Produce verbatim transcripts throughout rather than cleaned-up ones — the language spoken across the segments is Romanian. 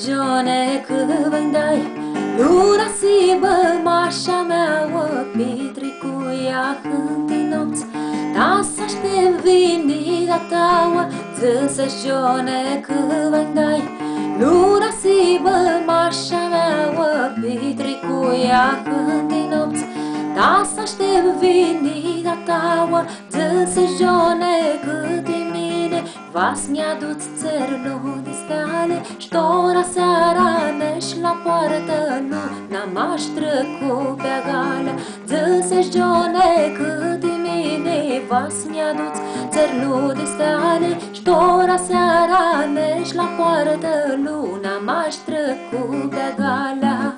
Dzaseshi Gione când dai luna si bălmașa mea o pitri cu ea hânti nopți ta să aștept venirea ta. Dzaseshi Gione când dai luna si bălmașa mea o pitri cu ea hânti nopți ta să aștept venirea ta. Dzaseshi Gione câte mine vas mi-aduți țărul de stale ștora seara nești la poartă nu n-am-aș trecu pe galea. Dzaseshi Gione câte mine vas mi-aduți țărul de stale ștora seara nești la poartă nu n-am-aș trecu pe galea.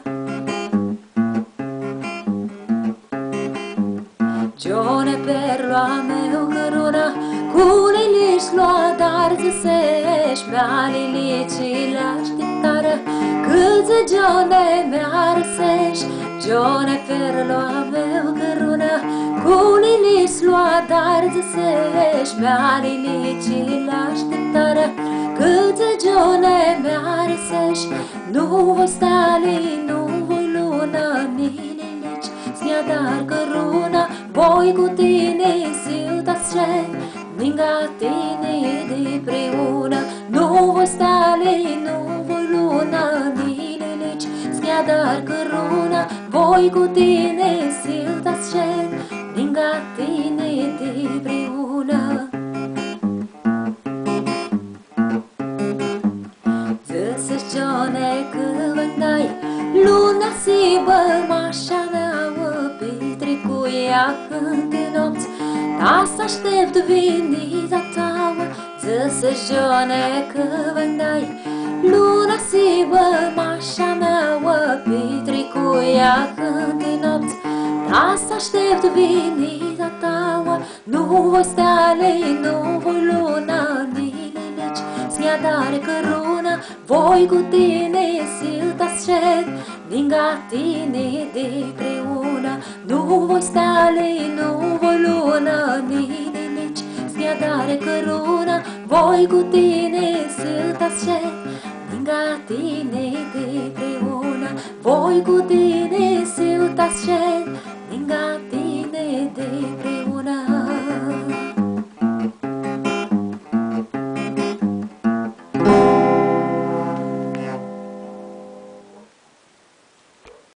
Gione per lua meu căruna cu lilici lua dar Dzaseshi mi-a lilici la așteptară câți Gione mi-a răsești. Gione per lua meu căruna cu lilici lua dar Dzaseshi mi-a lilici la așteptară câți Gione mi-a răsești. Nu voi stali, nu voi luna ni lilici mi-a dar căruna voi cu tine silta scen ninga tine de preuna. Nu voi stale, nu voi luna ni lilici mi-a dar căruna voi cu tine silta scen ninga tine de preuna. Dzaseshi Gione când dai luna si bălmașa mea o pitri cu ea hânti nopți ta să aștept venirea ta. Dzaseshi Gione când dai luna si bălmașa mea o pitri cu ea hânti nopți ta să aștept venirea ta. Nu voi stale, nu voi luna ni lilici mi-a dar căruna voi cu tine silta scet ninga tine de preuna. Nu voi stale, nu voi luna ni lilici mi-a dar căruna voi cu tine silta scet ninga tine de preuna. Voi cu tine